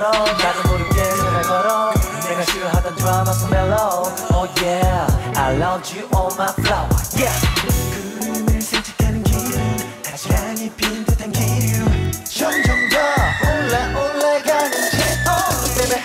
걸어 나도 모르게 전화 걸어 내가 싫어하던 드라마 so mellow Oh yeah I love you all my flower yeah 구름을 산책하는 길은 다시 향해 핀 듯한 기류 점점 더 올라가는 Oh baby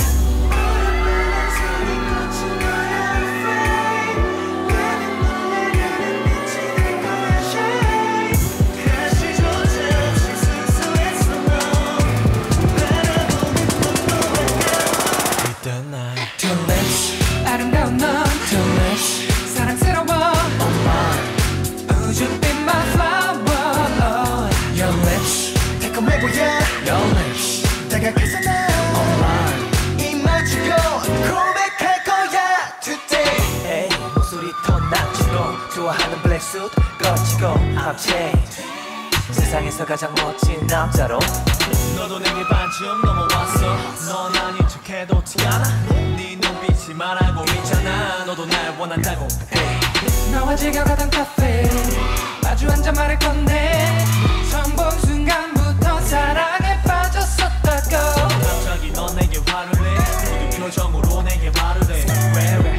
아름다운 넌 Too much 사랑스러워 Oh my Would you be my flower Your lips 달콤해 보여 Your lips 다가가서 나 Oh my 입 맞추고 고백할 거야 Today Hey 목소리 톤 낮추고 좋아하는 블랙 수트 거치고 I'm changed 세상에서 가장 멋진 남자로 너도 내게 반쯤 넘어왔어 넌 아닌 척해도 티 않아 네 눈빛이 말하고 있잖아 너도 날 원한다고 hey. 너와 지겨가던 카페 마주 앉아 말할 건데 처음 본 순간부터 사랑에 빠졌었다고 갑자기 넌 내게 화를 내 모든 표정으로 내게 말을 해 왜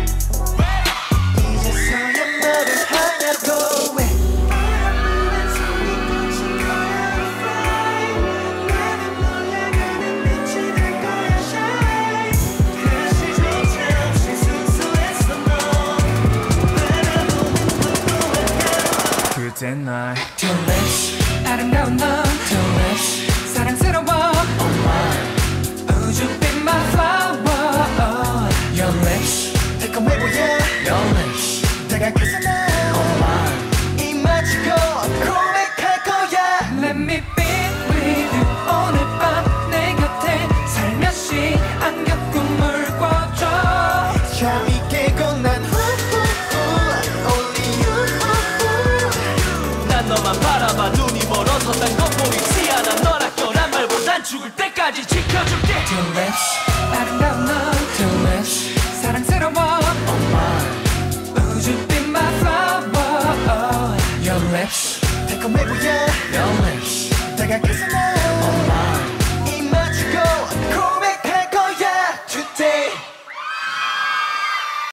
이제서야 너를 하냐고 왜 그땐 날 Too much 아름다운 넌 Too much 사랑스러워 Oh my Would you be my flower Your lips 달콤해 보여 Your lips 다가가서 나 Oh my 입 맞추고 고백할 거야 Let me be with you 오늘 밤 내 곁에 살며시 안겨 꿈을 꿔줘 잠이 깨고 난 Only you 난 너만 바라봐 눈이 멀어서 딴 건 보이지 않아 너랑 떠난 말보단 죽을 때까지 지켜줄게 Too much 아름다운 넌 Too much 사랑스러워 Oh my Would you be my flower Your lips 달콤해 보여 Your lips 다가가서 나